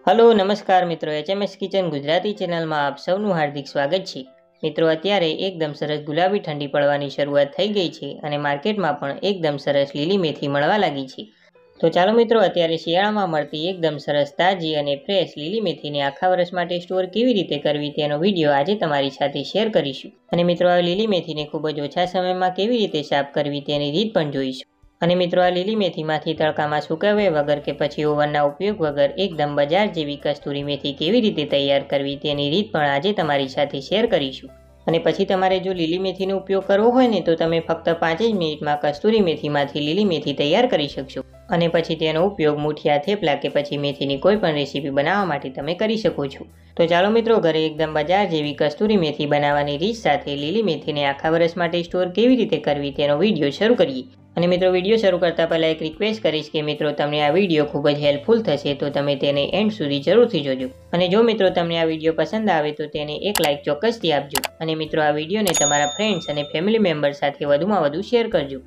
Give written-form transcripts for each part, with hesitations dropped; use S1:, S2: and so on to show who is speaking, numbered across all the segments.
S1: Hello નમસ્કાર મિત્રો, HMS kitchen Gujarati ચેનલમાં આપ સૌનું હાર્દિક સ્વાગત છે। મિત્રો અત્યારે એકદમ સરસ ગુલાબી ઠંડી પડવાની શરૂઆત થઈ ગઈ છે અને માર્કેટમાં પણ એકદમ સરસ લીલી મેથી મળવા લાગી છે। તો ચાલો મિત્રો, અત્યારે શિયાળામાં મળતી એકદમ સરસ તાજી અને ફ્રેશ લીલી મેથીને આખા વર્ષ માટે સ્ટોર કેવી રીતે કરવી તેનો વિડીયો આજે તમારી સાથે શેર કરીશું। અને મિત્રો, આ લીલી મેથીને ખૂબ જ ઓછા સમયમાં કેવી રીતે સાફ કરવી તેની રીત પણ જોઈશું। અને મિત્રો, આ લીલી મેથીમાંથી તડકામાં સુકવ્યા વગર કે પછી ઓવનના ઉપયોગ વગર એકદમ બજાર જેવી કસ્તુરી મેથી કેવી રીતે તૈયાર કરવી તેની રીત પણ આજે તમારી સાથે શેર કરીશું। અને પછી તમારે જો લીલી મેથીનો ઉપયોગ કરવો હોય ને તો તમે ફક્ત 5 જ મિનિટમાં કસ્તુરી મેથીમાંથી લીલી મેથી તૈયાર કરી શકશો અને પછી તેનો ઉપયોગ મુઠિયા, થેપલા કે પછી મેથીની કોઈ પણ રેસીપી બનાવવા માટે તમે કરી શકો છો। તો ચાલો મિત્રો, ઘરે એકદમ બજાર જેવી કસ્તુરી મેથી બનાવવાની રીત સાથે લીલી મેથીને આખા વર્ષ માટે સ્ટોર કેવી રીતે કરવી તેનો વિડીયો શરૂ કરીએ। અને મિત્રો, વિડીયો શરૂ કરતા પહેલાં એક રિક્વેસ્ટ કરીશ કે મિત્રો, તમને આ વિડીયો ખૂબ જ હેલ્પફુલ થશે તો તમે તેને એન્ડ સુધી જરૂરથી જોજો। અને જો મિત્રો તમને આ વિડીયો પસંદ આવે તો તેને એક લાઇક ચોક્કસથી આપજો। અને મિત્રો, આ વિડીયોને તમારા ફ્રેન્ડ્સ અને ફેમિલી મેમ્બર સાથે વધુમાં વધુ શેર કરજો।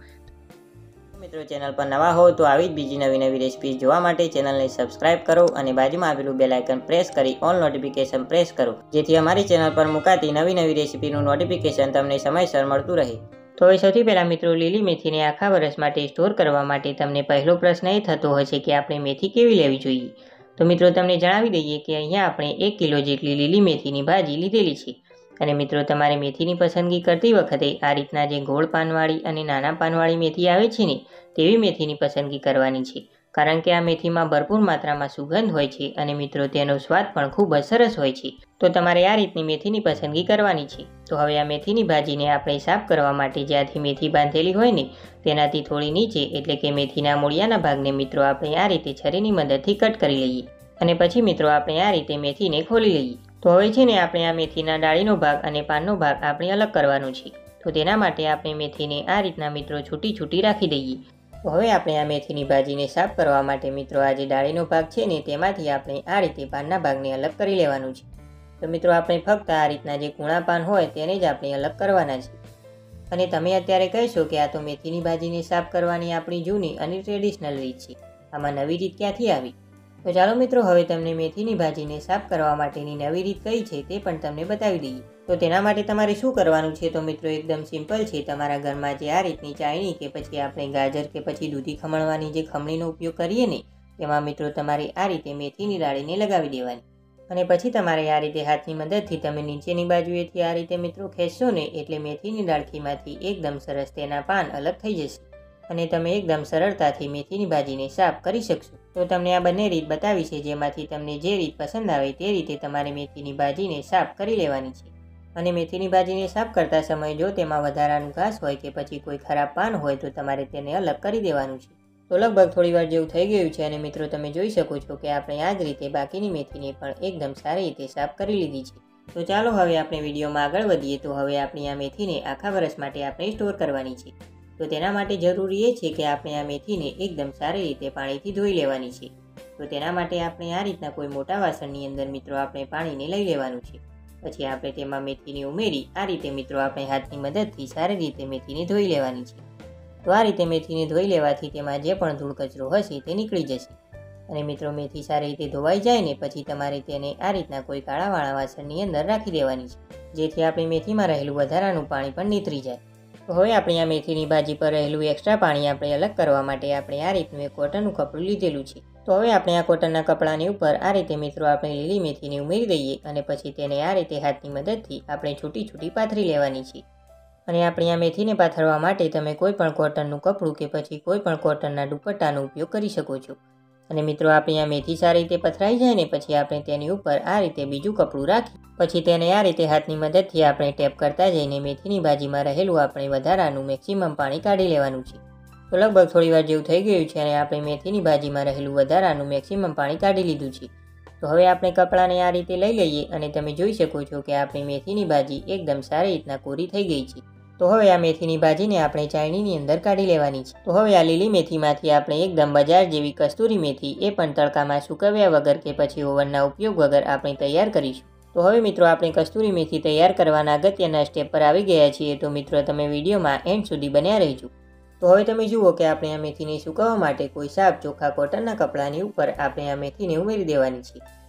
S1: મિત્રો, ચેનલ પર નવા હો તો આવી જ બીજી નવી રેસીપી જોવા માટે ચેનલને સબસ્ક્રાઇબ કરો અને બાજુમાં આવેલું બેલ આઇકન પ્રેસ કરી ઓલ નોટિફિકેશન પ્રેસ કરો, જેથી અમારી ચેનલ પર મુકાતી નવી રેસીપીનું નોટિફિકેશન તમને સમયસર મળતું રહે। તો હવે સૌથી પહેલાં મિત્રો, લીલી મેથીને આખા વર્ષ માટે સ્ટોર કરવા માટે તમને પહેલો પ્રશ્ન એ થતો હશે કે આપણે મેથી કેવી લેવી જોઈએ। તો મિત્રો, તમને જણાવી દઈએ કે અહીંયા આપણે 1 કિલો જેટલી લીલી મેથીની ભાજી લીધેલી છે। અને મિત્રો, તમારે મેથીની પસંદગી કરતી વખતે આ રીતના જે ગોળ પાનવાળી અને નાના પાનવાળી મેથી આવે છે ને તેવી મેથીની પસંદગી કરવાની છે, કારણ કે આ મેથીમાં ભરપૂર માત્રામાં સુગંધ હોય છે અને મિત્રો તેનો સ્વાદ પણ ખૂબ જ સરસ હોય છે। તો તમારે આ રીતની મેથીની પસંદગી કરવાની છે। તો હવે આ મેથીની ભાજીને આપણે સાફ કરવા માટે જ્યાંથી મેથી બાંધેલી હોય ને તેનાથી થોડી નીચે એટલે કે મેથીના મૂળિયાના ભાગને મિત્રો આપણે આ રીતે છરીની મદદથી કટ કરી લઈએ અને પછી મિત્રો આપણે આ રીતે મેથીને ખોલી લઈએ। તો હવે છે ને આપણે આ મેથીના ડાળીનો ભાગ અને પાનનો ભાગ આપણે અલગ કરવાનો છે। તો તેના માટે આપણે મેથીને આ રીતના મિત્રો છૂટી રાખી દઈએ। તો હવે આપણે આ મેથીની ભાજીને સાફ કરવા માટે મિત્રો આ જે ડાળીનો ભાગ છે ને તેમાંથી આપણે આ રીતે પાનના ભાગને અલગ કરી લેવાનું છે। તો મિત્રો, આપણે ફક્ત આ રીતના જે કૂણા પાન હોય તેને જ આપણે અલગ કરવાના છે। અને તમે અત્યારે કહેશો કે આ તો મેથીની ભાજીને સાફ કરવાની આપણી જૂની અને ટ્રેડિશનલ રીત છે, આમાં નવી રીત ક્યાંથી આવી? તો ચાલો મિત્રો, હવે તમને મેથીની ભાજીને સાફ કરવા માટેની નવી રીત કઈ છે તે પણ તમને બતાવી દઈએ। તો તેના માટે તમારે શું કરવાનું છે? તો મિત્રો, એકદમ સિમ્પલ છે। તમારા ઘરમાં જે આ રીતની ચાયણી કે પછી આપણે ગાજર કે પછી દૂધી ખમણવાની જે ખમણીનો ઉપયોગ કરીએ ને તેમાં મિત્રો તમારે આ રીતે મેથીની ડાળીને લગાવી દેવાની અને પછી તમારે આ રીતે હાથની મદદથી તમે નીચેની બાજુએથી આ રીતે મિત્રો ખેંચશો ને એટલે મેથીની ડાળખીમાંથી એકદમ સરસ તેના પાન અલગ થઈ જશે અને તમે એકદમ સરળતાથી મેથીની ભાજીને સાફ કરી શકશો। તો તમને આ બંને રીત બતાવી છે, જેમાંથી તમને જે રીત પસંદ આવે તે રીતે તમારે મેથીની ભાજીને સાફ કરી લેવાની છે। અને મેથીની ભાજીને સાફ કરતા સમયે જો તેમાં વધારાનું ઘાસ હોય કે પછી કોઈ ખરાબ પાન હોય તો તમારે તેને અલગ કરી દેવાનું છે। તો લગભગ થોડી વાર જેવું થઈ ગયું છે અને મિત્રો તમે જોઈ શકો છો કે આપણે આ જ રીતે બાકીની મેથીને પણ એકદમ સારી રીતે સાફ કરી લીધી છે। તો ચાલો હવે આપણે વિડીયોમાં આગળ વધીએ। તો હવે આપણી આ મેથીને આખા વર્ષ માટે આપણે સ્ટોર કરવાની છે। તો તેના માટે જરૂરી એ છે કે આપણે આ મેથીને એકદમ સારી રીતે પાણીથી ધોઈ લેવાની છે। તો તેના માટે આપણે આ રીતના કોઈ મોટા વાસણની અંદર મિત્રો આપણે પાણીને લઈ લેવાનું છે। પછી આપણે તેમાં મેથીને ઉમેરી આ રીતે મિત્રો આપણે હાથની મદદથી સારી રીતે મેથીને ધોઈ લેવાની છે। તો આ રીતે મેથીને ધોઈ લેવાથી તેમાં જે પણ ધૂળ કચરો હશે તે નીકળી જશે અને મિત્રો મેથી સારી રીતે ધોવાઈ જાય ને પછી તમારે તેને આ રીતના કોઈ કાળાવાળા વાસણની અંદર રાખી દેવાની છે, જેથી આપણી મેથીમાં રહેલું વધારાનું પાણી પણ નીતરી જાય। તો હવે આપણી આ મેથીની ભાજી પર રહેલું એક્સ્ટ્રા પાણી આપણે અલગ કરવા માટે આપણે આ રીતનું એક કોટનનું કપડું લીધેલું છે। તો હવે આપણે આ કોટનના કપડાની ઉપર આ રીતે મિત્રો આપણે લીલી મેથીને ઉમેરી દઈએ અને પછી તેને આ રીતે હાથની મદદથી આપણે છૂટી પાથરી લેવાની છે। અને આપણી આ મેથીને પાથરવા માટે તમે કોઈ પણ કોટનનું કપડું કે પછી કોઈ પણ કોટનના દુપટ્ટાનો ઉપયોગ કરી શકો છો। અને મિત્રો, આપણી આ મેથી સારી રીતે પથરાઈ જાય ને પછી આપણે તેની ઉપર આ રીતે બીજું કપડું રાખી પછી તેને આ રીતે હાથની મદદથી આપણે ટેપ કરતા જઈને મેથીની ભાજીમાં રહેલું આપણે વધારાનું મેક્સિમમ પાણી કાઢી લેવાનું છે। તો લગભગ થોડી વાર જેવું થઈ ગયું છે અને આપણે મેથીની ભાજીમાં રહેલું વધારાનું મેક્સિમમ પાણી કાઢી લીધું છે। તો હવે આપણે કપડાને આ રીતે લઈ લઈએ અને તમે જોઈ શકો છો કે આપણી મેથીની ભાજી એકદમ સારી રીતના કોરી થઈ ગઈ છે। તો હવે આ મેથીની ભાજીને આપણે ચાયણીની અંદર કાઢી લેવાની છે। તો હવે આ લીલી મેથીમાંથી આપણે એકદમ બજાર જેવી કસ્તુરી મેથી એ પણ તડકામાં સુકવ્યા વગર કે પછી ઓવનના ઉપયોગ વગર આપણે તૈયાર કરીશું। તો હવે મિત્રો, આપણે કસ્તુરી મેથી તૈયાર કરવાના અગત્યના સ્ટેપ પર આવી ગયા છીએ। તો મિત્રો, તમે વિડીયોમાં એન્ડ સુધી બન્યા રહેજો। તો હવે તમે જુઓ કે આપણે આ મેથીને સૂકવવા માટે કોઈ સાફ ચોખ્ખા કોટનના કપડાની ઉપર આપણે આ મેથીને ઉમેરી દેવાની છે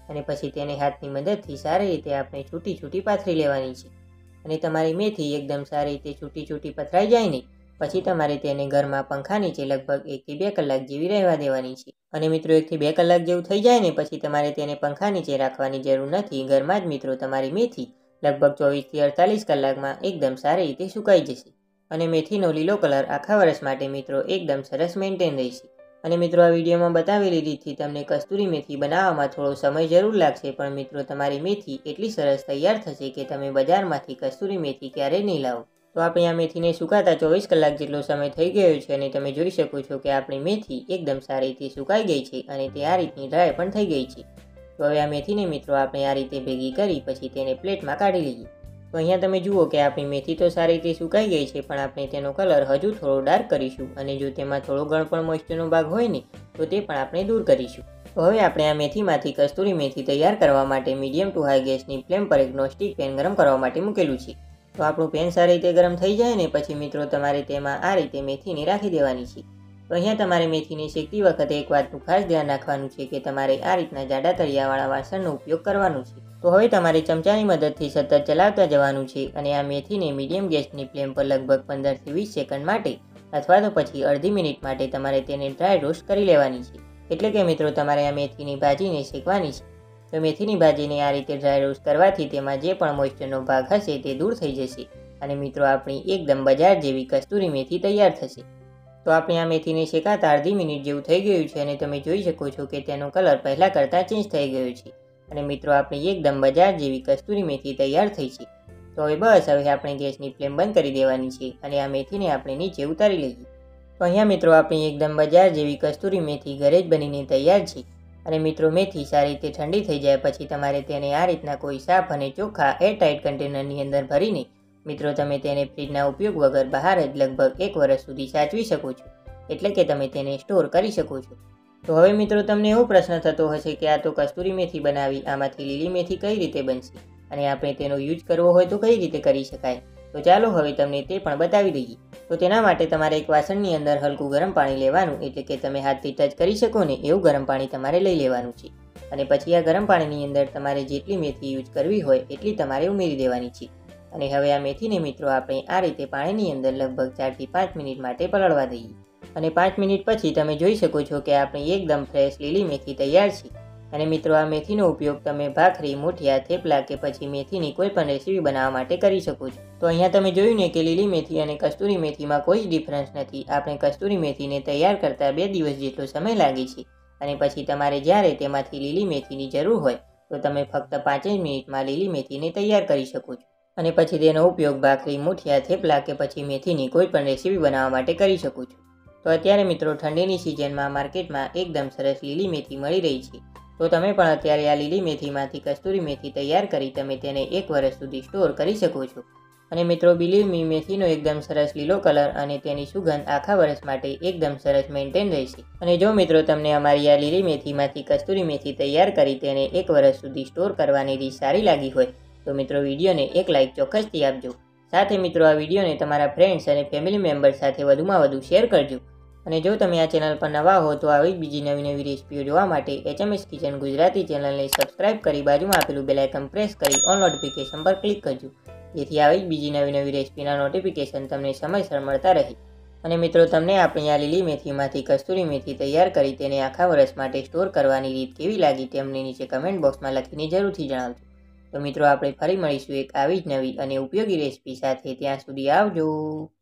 S1: અને પછી તેને હાથની મદદથી સારી રીતે આપણે છૂટી છૂટી પાથરી લેવાની છે. અને તમારી મેથી એકદમ સારી રીતે છૂટી છૂટી પથરાઈ જાય ને પછી તમારે તેને ઘરમાં પંખા નીચે લગભગ 1 થી 2 કલાક જેવી રહેવા દેવાની છે. અને મિત્રો 1 થી 2 કલાક જેવું થઈ જાય ને પછી તમારે તેને પંખા નીચે રાખવાની જરૂર નથી. ઘરમાં જ મિત્રો તમારી મેથી લગભગ 24 થી 48 કલાકમાં એકદમ સારી રીતે સુકાઈ જશે. અને મેથીનો લીલો કલર આખા વર્ષ માટે મિત્રો એકદમ સરસ મેન્ટેન રહેશે. અને મિત્રો આ વિડીયોમાં બતાવેલી રીતથી તમને કસ્તુરી મેથી બનાવવામાં થોડો સમય જરૂર લાગશે, પણ મિત્રો તમારી મેથી એટલી સરસ તૈયાર થશે કે તમે બજારમાંથી કસ્તુરી મેથી ક્યારેય નહીં લાવો. તો આપણી આ મેથીને સુકાતા 24 કલાક જેટલો સમય થઈ ગયો છે અને તમે જોઈ શકો છો કે આપણી મેથી એકદમ સારી રીતે સુકાઈ ગઈ છે અને તે આ રીતની ડ્રાય પણ થઈ ગઈ છે. તો હવે આ મેથીને મિત્રો આપણે આ રીતે ભેગી કરી પછી તેને પ્લેટમાં કાઢી લઈએ. તો અહીંયા તમે જુઓ કે આપણી મેથી તો સારી રીતે સુકાઈ ગઈ છે, પણ આપણે તેનો કલર હજુ થોડો ડાર્ક કરીશું અને જો તેમાં થોડો ઘણો પણ મોઇસ્ચરનો ભાગ હોય ને તો તે પણ આપણે દૂર કરીશું. તો હવે આપણે આ મેથીમાંથી કસ્તુરી મેથી તૈયાર કરવા માટે મીડિયમ ટુ હાઈ ગેસની ફ્લેમ પર એક નોનસ્ટિક પેન ગરમ કરવા માટે મૂકેલું છે. તો આપણું પેન સારી રીતે ગરમ થઈ જાય ને પછી મિત્રો તમારે તેમાં આ રીતે મેથીને રાખી દેવાની છે. તો અહીંયા તમારે મેથીને શેકતી વખતે એક વાતનું ખાસ ધ્યાન રાખવાનું છે કે તમારે આ રીતના જાડા તળિયાવાળા વાસણનો ઉપયોગ કરવાનો છે. તો હવે તમારે ચમચાની મદદથી સતત ચલાવતા જવાનું છે અને આ મેથીને મીડિયમ ગેસની ફ્લેમ પર લગભગ 15 થી 20 સેકન્ડ માટે અથવા તો પછી અડધી મિનિટ માટે તમારે તેને ડ્રાય રોસ્ટ કરી લેવાની છે. એટલે કે મિત્રો તમારે આ મેથીની ભાજીને શેકવાની છે. તો મેથીની ભાજીને આ રીતે ડ્રાય રોસ્ટ કરવાથી તેમાં જે પણ મોઇસ્ચરનો ભાગ હશે તે દૂર થઈ જશે અને મિત્રો આપણી એકદમ બજાર જેવી કસ્તુરી મેથી તૈયાર થશે. તો આપણે આ મેથીને શેકાતા અડધી મિનિટ જેવું થઈ ગયું છે અને તમે જોઈ શકો છો કે તેનો કલર પહેલાં કરતાં ચેન્જ થઈ ગયો છે અને મિત્રો આપણી એકદમ બજાર જેવી કસ્તુરી મેથી તૈયાર થઈ છે. તો હવે બસ હવે આપણે ગેસની ફ્લેમ બંધ કરી દેવાની છે અને આ મેથીને આપણે નીચે ઉતારી લઈએ. તો અહીંયા મિત્રો આપણી એકદમ બજાર જેવી કસ્તુરી મેથી ઘરે જ બનીને તૈયાર છે. અને મિત્રો મેથી સારી રીતે ઠંડી થઈ જાય પછી તમારે તેને આ રીતના કોઈ સાફ અને ચોખ્ખા એરટાઇટ કન્ટેનરની અંદર ભરીને મિત્રો તમે તેને ફ્રીજના ઉપયોગ વગર બહાર જ લગભગ 1 વર્ષ સુધી સાચવી શકો છો. એટલે કે તમે તેને સ્ટોર કરી શકો છો. તો હવે મિત્રો તમને એવો પ્રશ્ન થતો હશે કે આ તો કસ્તુરી મેથી બનાવી, આમાંથી લીલી મેથી કઈ રીતે બનશે અને આપણે તેનો યુઝ કરવો હોય તો કઈ રીતે કરી શકાય. તો ચાલો હવે તમને તે પણ બતાવી દઈએ. તો તેના માટે તમારે એક વાસણની અંદર હલકું ગરમ પાણી લેવાનું, એટલે કે તમે હાથથી ટચ કરી શકો ને એવું ગરમ પાણી તમારે લઈ લેવાનું છે. અને પછી આ ગરમ પાણીની અંદર તમારે જેટલી મેથી યુઝ કરવી હોય એટલી તમારે ઉમેરી દેવાની છે. અને હવે આ મેથીને મિત્રો આપણે આ રીતે પાણીની અંદર લગભગ 4 થી 5 મિનિટ માટે પલળવા દઈએ. અને 5 મિનિટ પછી તમે જોઈ શકો છો કે આપણી એકદમ ફ્રેશ લીલી મેથી તૈયાર છે. અને મિત્રો આ મેથીનો ઉપયોગ તમે ભાખરી, મુઠિયા, થેપલા કે પછી મેથીની કોઈ પણ રેસીપી બનાવવા માટે કરી શકો છો. તો અહીંયા તમે જોયું ને કે લીલી મેથી અને કસ્તુરી મેથીમાં કોઈ જ ડિફરન્સ નથી. આપણે કસ્તુરી મેથીને તૈયાર કરતા 2 દિવસ જેટલો સમય લાગે છે અને પછી તમારે જ્યારે તેમાંથી લીલી મેથીની જરૂર હોય તો તમે ફક્ત 5 જ મિનિટમાં લીલી મેથીને તૈયાર કરી શકો છો. અને પછી તેનો ઉપયોગ ભાખરી, મુઠિયા, થેપલા કે પછી મેથીની કોઈ પણ રેસીપી બનાવવા માટે કરી શકો છો. તો અત્યારે મિત્રો ઠંડીની સિઝનમાં માર્કેટમાં એકદમ સરસ લીલી મેથી મળી રહી છે. તો તમે પણ અત્યારે આ લીલી મેથીમાંથી કસ્તુરી મેથી તૈયાર કરી તમે તેને 1 વર્ષ સુધી સ્ટોર કરી શકો છો. અને મિત્રો બિલીવ મી, મેથીનો એકદમ સરસ લીલો કલર અને તેની સુગંધ આખા વર્ષ માટે એકદમ સરસ મેન્ટેન રહેશે. અને જો મિત્રો તમને અમારી આ લીલી મેથીમાંથી કસ્તુરી મેથી તૈયાર કરી તેને 1 વર્ષ સુધી સ્ટોર કરવાની રીત સારી લાગી હોય તો મિત્રો વિડીયોને એક લાઇક ચોક્કસથી આપજો. સાથે મિત્રો આ વિડીયોને તમારા ફ્રેન્ડ્સ અને ફેમિલી મેમ્બર્સ સાથે વધુમાં વધુ શેર કરજો. અને જો તમે આ ચેનલ પર નવા હો તો આવી બીજી નવી રેસીપીઓ જોવા માટે HMS કિચન ગુજરાતી ચેનલને સબસ્ક્રાઇબ કરી બાજુમાં આપેલું બેલ આઇકન પ્રેસ કરી ઓલ નોટિફિકેશન પર ક્લિક કરજો, જેથી આવી બીજી નવી રેસીપીના નોટિફિકેશન તમને સમયસર મળતા રહે. અને મિત્રો તમને આપણી આ લીલી મેથીમાંથી કસ્તુરી મેથી તૈયાર કરી તેને આખા વર્ષ માટે સ્ટોર કરવાની રીત કેવી લાગી તે અમને નીચે કમેન્ટ બોક્સમાં લખીને જરૂરથી જણાવજો. તો મિત્રો આપણે ફરી મળીશું એક આવી જ નવી અને ઉપયોગી રેસીપી સાથે. ત્યાં સુધી આવજો.